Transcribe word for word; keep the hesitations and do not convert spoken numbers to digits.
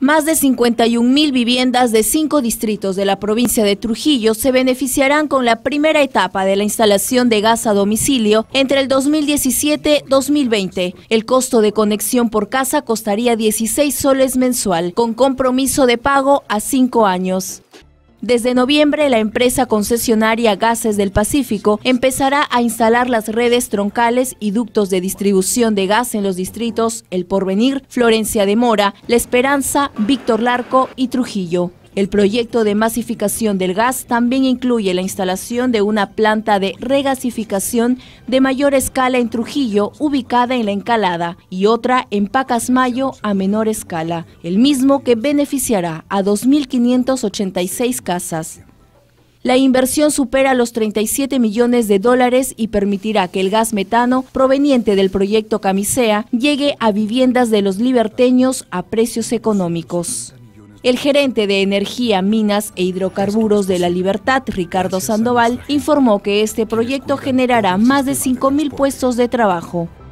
Más de cincuenta y un mil viviendas de cinco distritos de la provincia de Trujillo se beneficiarán con la primera etapa de la instalación de gas a domicilio entre el dos mil diecisiete a dos mil veinte. El costo de conexión por casa costaría dieciséis soles mensual, con compromiso de pago a cinco años. Desde noviembre, la empresa concesionaria Gases del Pacífico empezará a instalar las redes troncales y ductos de distribución de gas en los distritos El Porvenir, Florencia de Mora, La Esperanza, Víctor Larco y Trujillo. El proyecto de masificación del gas también incluye la instalación de una planta de regasificación de mayor escala en Trujillo, ubicada en La Encalada, y otra en Pacasmayo a menor escala, el mismo que beneficiará a dos mil quinientas ochenta y seis casas. La inversión supera los treinta y siete millones de dólares y permitirá que el gas metano proveniente del proyecto Camisea llegue a viviendas de los liberteños a precios económicos. El gerente de Energía, Minas e Hidrocarburos de La Libertad, Ricardo Sandoval, informó que este proyecto generará más de cinco mil puestos de trabajo.